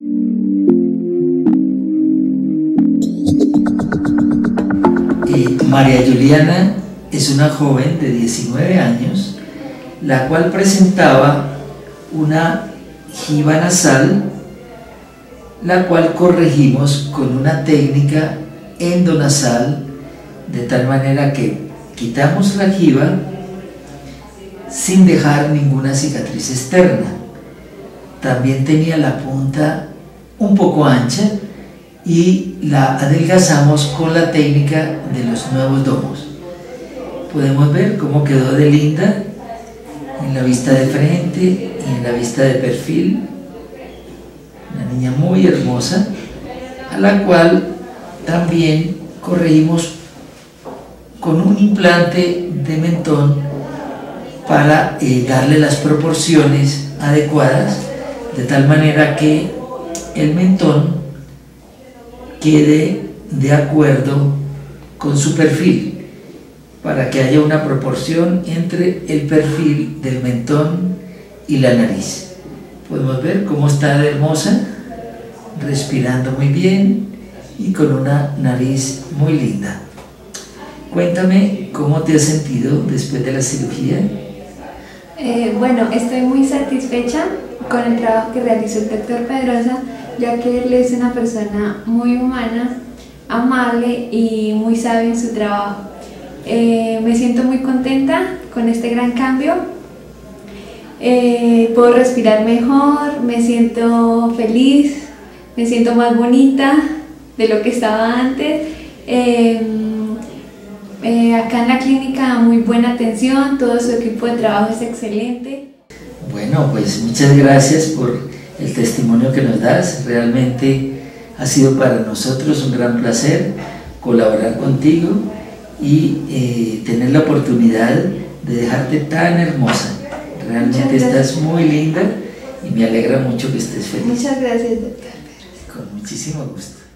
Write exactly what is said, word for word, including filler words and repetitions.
Eh, María Juliana es una joven de diecinueve años, la cual presentaba una jiba nasal, la cual corregimos con una técnica endonasal, de tal manera que quitamos la jiba sin dejar ninguna cicatriz externa. También tenía la punta un poco ancha y la adelgazamos con la técnica de los nuevos domos. Podemos ver cómo quedó de linda en la vista de frente y en la vista de perfil. Una niña muy hermosa, a la cual también corregimos con un implante de mentón para eh, darle las proporciones adecuadas, de tal manera que el mentón quede de acuerdo con su perfil, para que haya una proporción entre el perfil del mentón y la nariz. Podemos ver cómo está de hermosa, respirando muy bien y con una nariz muy linda. Cuéntame cómo te has sentido después de la cirugía. Eh, bueno, estoy muy satisfecha con el trabajo que realizó el doctor Pedrosa, ya que él es una persona muy humana, amable y muy sabia en su trabajo. Eh, me siento muy contenta con este gran cambio. Eh, puedo respirar mejor, me siento feliz, me siento más bonita de lo que estaba antes. Eh, eh, acá en la clínica muy buena atención, todo su equipo de trabajo es excelente. Bueno, pues muchas gracias por el testimonio que nos das. Realmente ha sido para nosotros un gran placer colaborar contigo y eh, tener la oportunidad de dejarte tan hermosa. Realmente estás muy linda y me alegra mucho que estés feliz. Muchas gracias, doctor. Con muchísimo gusto.